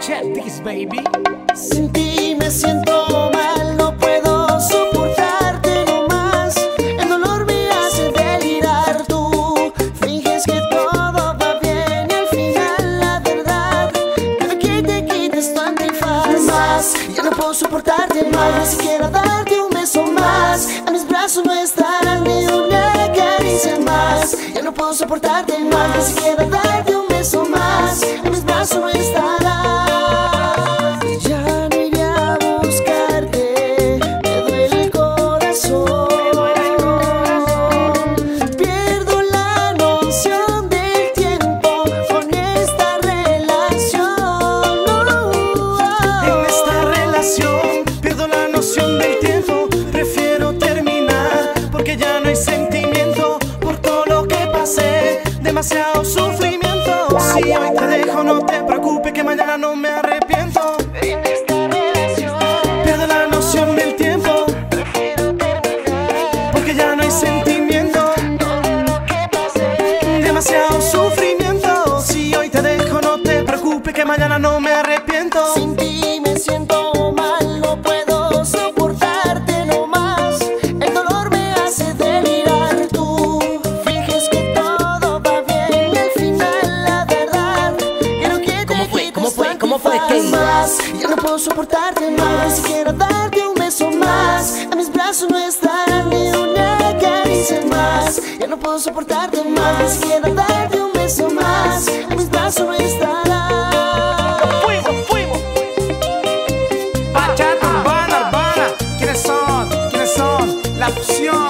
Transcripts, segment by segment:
Check this, baby. Sin ti me siento mal, no puedo soportarte no más. El dolor me hace delirar, tú finges que todo va bien y al final la verdad quiero que te quites tu antifaz. Más, ya no puedo soportarte más, ni siquiera darte un beso más. A mis brazos no estarán ni una caricia más. Ya no puedo soportarte más, ni siquiera darte un beso más. A mis brazos no estarán. Del tiempo, prefiero terminar porque ya no hay sentimiento por todo lo que pasé, demasiado sufrimiento. Si hoy te dejo no te preocupes que mañana no me arrepiento. En esta relación pierdo la noción del tiempo, prefiero terminar porque ya no hay sentimiento, todo lo que pasé, demasiado sufrimiento. Si hoy te dejo no te preocupes que mañana no me arrepiento. Sin ti me siento mal, no puedo soportarte no más. El dolor me hace delirar, tú finges que todo va bien y al final la verdad quiero que te quites ¿Cómo fue? más. Ya no puedo soportarte más, ni siquiera darte un beso más. A mis brazos no estarán ni una caricia más. Ya no puedo soportarte más, ni siquiera darte un beso más. A mis brazos no estarán. La fusión.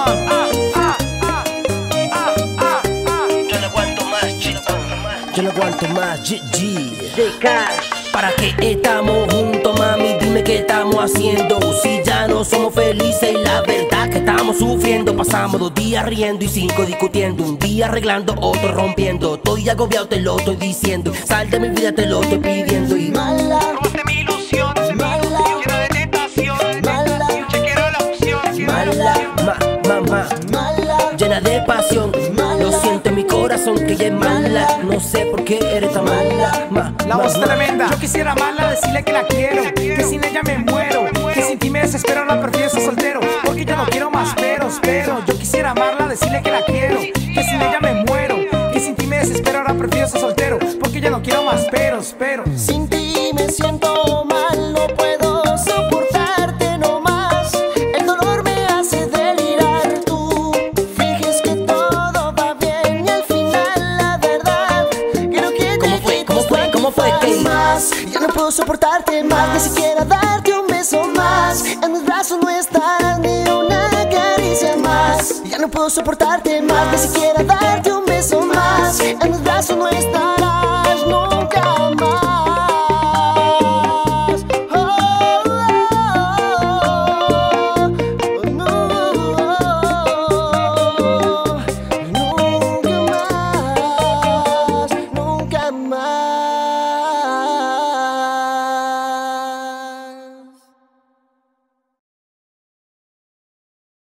Yo no aguanto más, Yo no aguanto más, GG. De Cash. ¿Para qué estamos juntos, mami? Dime qué estamos haciendo. Si ya no somos felices y la verdad que estamos sufriendo. Pasamos 2 días riendo y 5 discutiendo. Un día arreglando, otro rompiendo. Estoy agobiado, te lo estoy diciendo. Sal de mi vida, te lo estoy pidiendo. Y mala, robaste mi ilusión, mala, llena de tentación, mala, chequero la opción, mala, mala, llena de pasión. Lo siento en mi corazón que ella es mala. No sé por qué eres tan mala. La voz tremenda. Yo quisiera amarla, decirle que la quiero, que sin ella me muero, que sin ti me desespero, la prefiero ser soltero, porque ya no quiero más peros. Yo quisiera amarla, decirle que la quiero, que sin ella me muero, que sin ti me desespero, ahora prefiero ser soltero, porque ya no quiero más peros. Sin ti me siento mal, no puedo soportarte no más. El dolor me hace delirar, tú finges que todo va bien y al final la verdad quiero que te quites ¿Cómo fue? más. Ya no puedo soportarte más, ni siquiera darte un beso más. En mis brazos no estarán ni una caricia más. Ya no puedo soportarte más, ni siquiera darte un